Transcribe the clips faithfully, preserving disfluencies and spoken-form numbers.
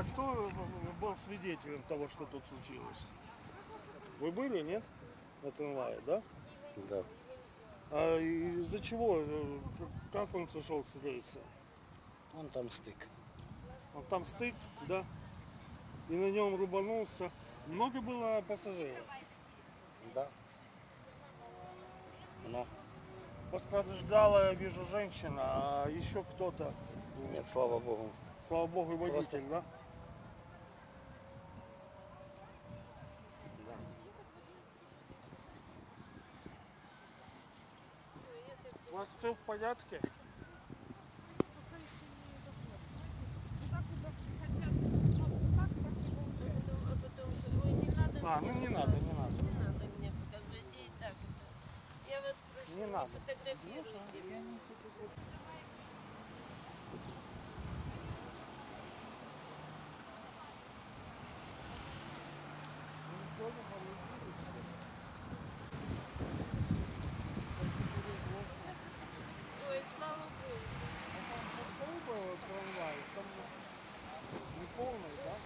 кто был свидетелем того, что тут случилось? Вы были, нет? На трамвае, да? Да. А из-за чего? Как он сошел с рельса? Вон там стык. Вот там стык, да? И на нем рубанулся. Много было пассажиров? Да. Но. Пострадала, я вижу, женщина, а еще кто-то. Нет, слава богу. Слава богу, водитель, Просто... да? Да. У вас все в порядке? А, ну не надо, не надо. Не надо мне показывать. И так это. Я вас прошу, Не не, надо. фотографируйте меня. Ой, слава богу. Трамвай, там не полный, да?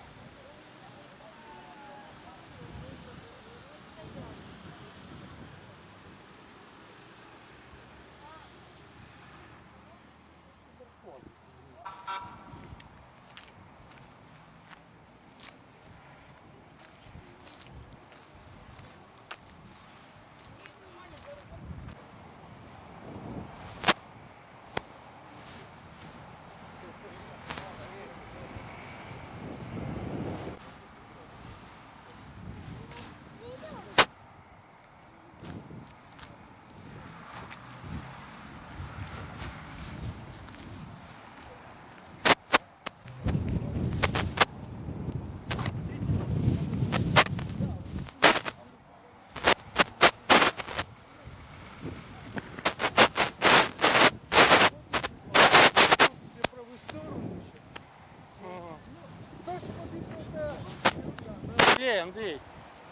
Андрей, Андрей,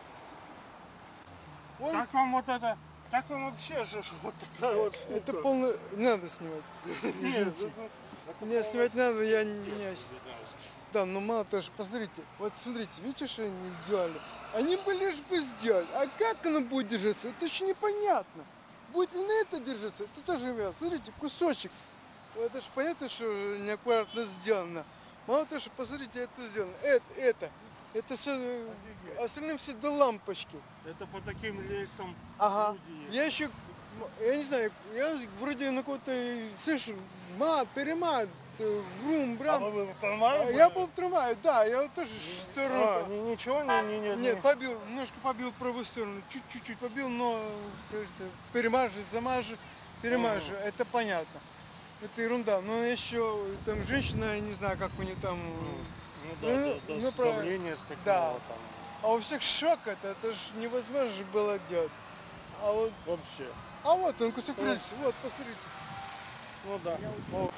Ой. как вам вот это, как вам вообще же вот такая вот штука? Это полно... Не надо снимать. Нет, Мне снимать надо, я не... не... Да, но мало того, что посмотрите, вот смотрите, видите, что они сделали? Они бы лишь бы сделали. А как оно будет держаться, это еще непонятно. Будет ли на это держаться, это тоже вариант. Смотрите, кусочек. Это же понятно, что неаккуратно сделано. Мало того, что посмотрите, это сделано. Это, это. Это все, остальные все до лампочки. это по таким рейсам. Ага. Люди Я еще, я не знаю, я вроде на кого-то слышу, мат, перемат, врум, А брам. вы в трамвае Я были? был в трамвае, да, я тоже сторону. А, ни- ничего, не, не, не, Нет, побил, немножко побил правую сторону, чуть-чуть побил, но, кажется, перемажу, замажу, перемажу, Ага. это понятно. Это ерунда, но еще там женщина, я не знаю, как у нее там, Ну да, Ну, до, до ну, про- скопления с какого да. там. а у всех шок это, это же невозможно же было делать. А вот, Вообще. а вот он кусок рельса, вот, посмотрите. Ну да. Ну,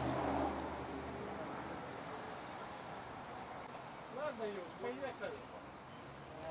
Ладно, Юр, поехали.